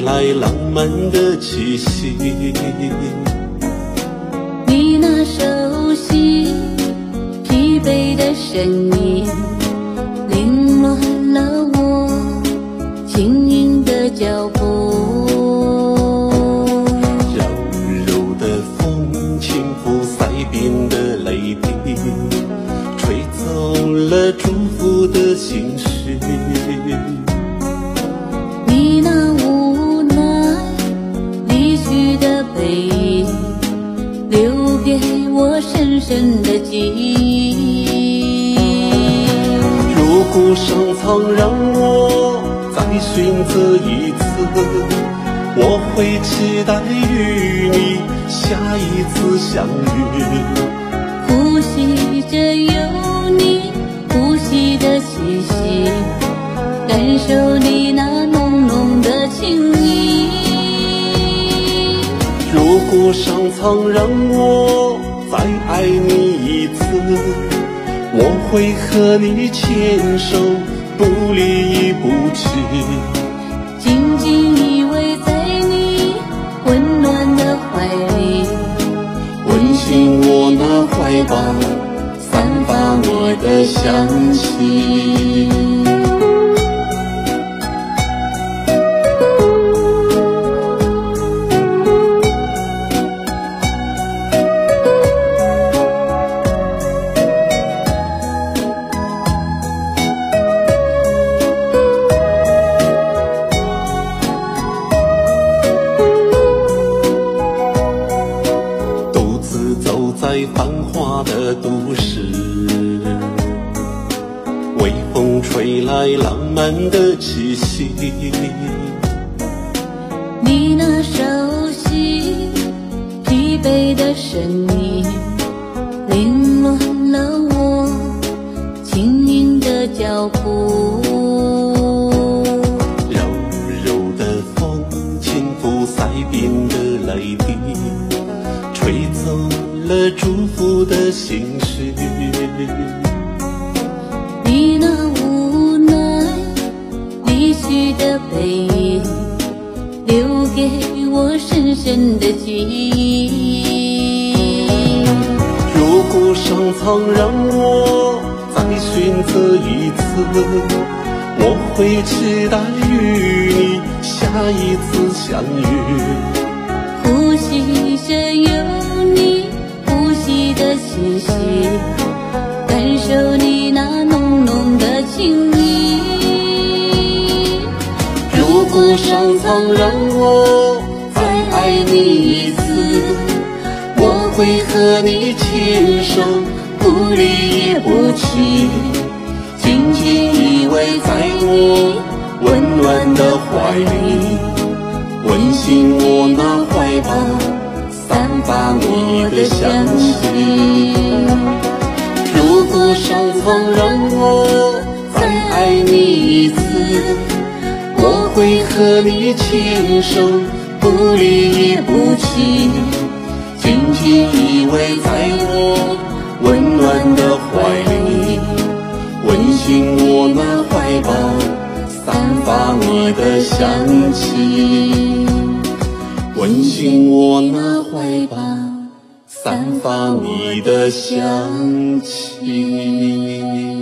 吹来浪漫的气息。 你那熟悉疲惫的声音，凌乱了我轻盈的脚步。 柔柔的风轻拂腮边的泪滴，吹走了祝福的心事。 你那无奈离去的背影，留给我深深的记忆。 如果上苍让我再选择一次，我会期待与你下一次相遇。 呼吸着有你呼吸的气息，感受你那浓浓的情意。 如果上苍让我再爱你一次，我会和你牵手，不离不弃， 紧紧依偎在你温暖的怀里， 温馨我那怀抱，散发你的香气。在繁华的都市，微风吹来浪漫的气息。 你那熟悉疲惫的声音，凌乱了我轻盈的脚步。 柔柔的风轻拂腮边的泪滴，吹走了祝福的心事。 你那无奈离去的背影，留给我深深的记忆。 如果上苍让我再选择一次，我会期待与你下一次相遇。 呼吸着有你呼吸的气息，感受你那浓浓的情意。 如果上苍让我再爱你一次，我会和你牵手，不离也不弃，紧紧依偎在你温暖的怀里，温馨我那怀抱，散发你的香气。如果上苍让我再爱你一次，我会和你牵手，不离也不弃，紧紧依偎在我温暖的怀里，温馨我那怀抱，散发你的香气。温馨我那怀抱，散发你的香气。